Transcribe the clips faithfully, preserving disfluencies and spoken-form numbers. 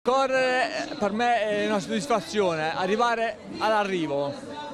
Correre per me è una soddisfazione, arrivare all'arrivo,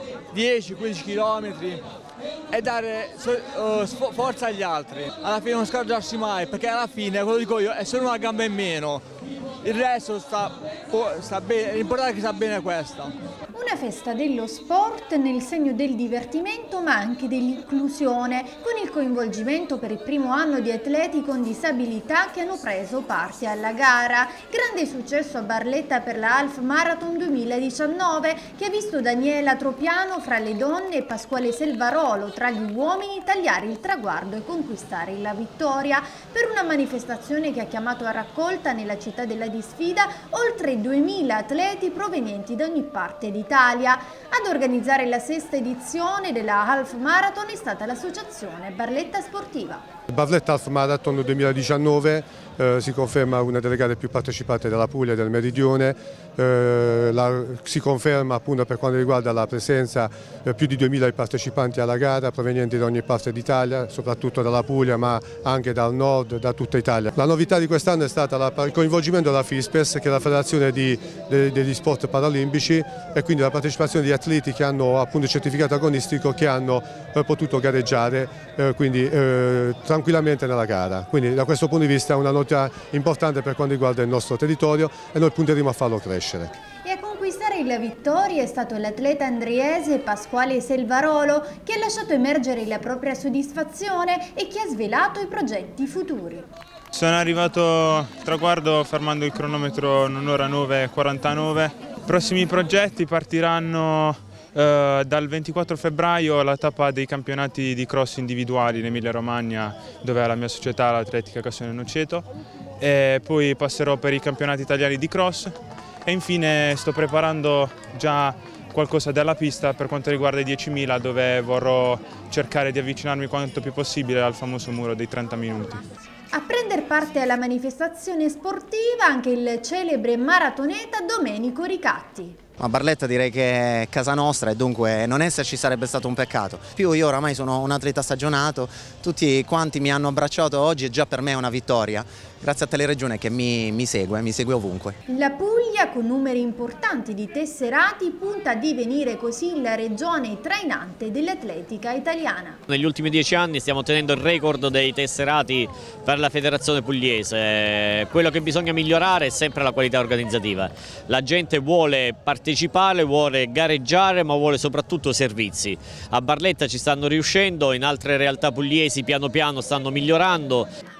dieci quindici chilometri e dare uh, forza agli altri. Alla fine non scoraggiarsi mai, perché alla fine, quello dico io, è solo una gamba in meno. Il resto sta, sta bene, l'importante è che sta bene questa. Una festa dello sport nel segno del divertimento ma anche dell'inclusione, con il coinvolgimento per il primo anno di atleti con disabilità che hanno preso parte alla gara. Grande successo a Barletta per la Half Marathon duemiladiciannove che ha visto Daniela Tropiano fra le donne e Pasquale Selvarolo tra gli uomini tagliare il traguardo e conquistare la vittoria. Per una manifestazione che ha chiamato a raccolta nella città della disfida oltre duemila atleti provenienti da ogni parte d'Italia. Ad organizzare la sesta edizione della Half Marathon è stata l'associazione Barletta Sportiva. Barletta Half Marathon duemiladiciannove eh, si conferma una delle gare più partecipate della Puglia e del Meridione, eh, la, si conferma appunto per quanto riguarda la presenza eh, più di duemila partecipanti alla gara provenienti da ogni parte d'Italia, soprattutto dalla Puglia ma anche dal nord, da tutta Italia. La novità di quest'anno è stata la, il coinvolgimento della FISPES, che è la Federazione di, de, degli Sport Paralimpici, e quindi la partecipazione di atleti che hanno appunto il certificato agonistico, che hanno eh, potuto gareggiare eh, quindi, eh, tranquillamente nella gara. Quindi da questo punto di vista è una nota importante per quanto riguarda il nostro territorio e noi punteremo a farlo crescere. E a conquistare la vittoria è stato l'atleta andriese Pasquale Selvarolo, che ha lasciato emergere la propria soddisfazione e che ha svelato i progetti futuri. Sono arrivato al traguardo fermando il cronometro in un'ora nove e quarantanove. I prossimi progetti partiranno eh, dal ventiquattro febbraio alla tappa dei campionati di cross individuali in Emilia Romagna, dove è la mia società, l'Atletica Cassone Noceto, e poi passerò per i campionati italiani di cross e infine sto preparando già qualcosa della pista per quanto riguarda i diecimila, dove vorrò cercare di avvicinarmi quanto più possibile al famoso muro dei trenta minuti. A prendere parte alla manifestazione sportiva anche il celebre maratoneta Domenico Ricatti. A Barletta direi che è casa nostra e dunque non esserci sarebbe stato un peccato. Più io oramai sono un atleta stagionato, tutti quanti mi hanno abbracciato oggi e già per me è una vittoria. Grazie a Teleregione che mi, mi segue, mi segue ovunque. La Puglia, con numeri importanti di tesserati, punta a divenire così la regione trainante dell'atletica italiana. Negli ultimi dieci anni stiamo ottenendo il record dei tesserati per la federazione pugliese. Quello che bisogna migliorare è sempre la qualità organizzativa. La gente vuole partecipare, vuole gareggiare, ma vuole soprattutto servizi. A Barletta ci stanno riuscendo, in altre realtà pugliesi piano piano stanno migliorando.